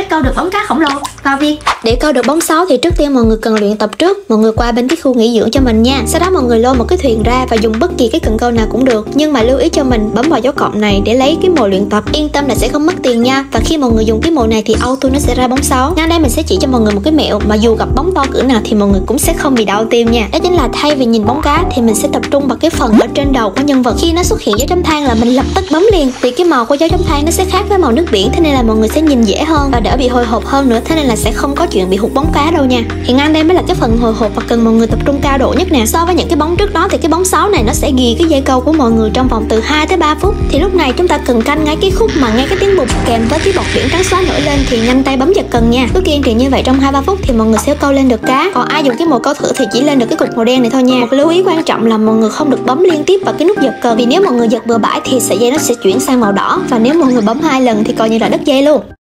câu được bóng cá khổng lồ. Vào việc. Để câu được bóng 6 thì trước tiên mọi người cần luyện tập trước. Mọi người qua bên cái khu nghỉ dưỡng cho mình nha. Sau đó mọi người lôi một cái thuyền ra và dùng bất kỳ cái cần câu nào cũng được. Nhưng mà lưu ý cho mình bấm vào dấu cộng này để lấy cái mồi luyện tập. Yên tâm là sẽ không mất tiền nha. Và khi mọi người dùng cái mồi này thì auto nó sẽ ra bóng 6. Ngay đây mình sẽ chỉ cho mọi người một cái mẹo mà dù gặp bóng to cỡ nào thì mọi người cũng sẽ không bị đau tim nha. Đó chính là thay vì nhìn bóng cá thì mình sẽ tập trung vào cái phần ở trên đầu của nhân vật. Khi nó xuất hiện dấu chấm than là mình lập tức bấm liền, vì cái màu của dấu chấm than nó sẽ khác với màu nước biển, thế nên là mọi người sẽ nhìn dễ hơn và đỡ bị hồi hộp hơn nữa, thế nên là sẽ không có chuyện bị hụt bóng cá đâu nha. Thì ngang đây mới là cái phần hồi hộp và cần mọi người tập trung cao độ nhất nè. So với những cái bóng trước đó thì cái bóng 6 này nó sẽ ghi cái dây câu của mọi người trong vòng từ 2 tới 3 phút. Thì lúc này chúng ta cần canh ngay cái khúc mà nghe cái tiếng bụp kèm với cái bọt biển trắng xóa nổi lên thì nhanh tay bấm giật cần nha. Cứ kiên trì như vậy trong 2-3 phút thì mọi người sẽ câu lên được cá. Còn ai dùng cái mồi câu thử thì chỉ lên được cái cục màu đen này thôi nha. Một lưu ý quan trọng là mọi người không được bấm liên tiếp vào cái nút giật cần, vì nếu mọi người giật bừa bãi thì sợi dây nó sẽ chuyển sang màu đỏ, và nếu mọi người bấm 2 lần thì coi như là đứt dây luôn.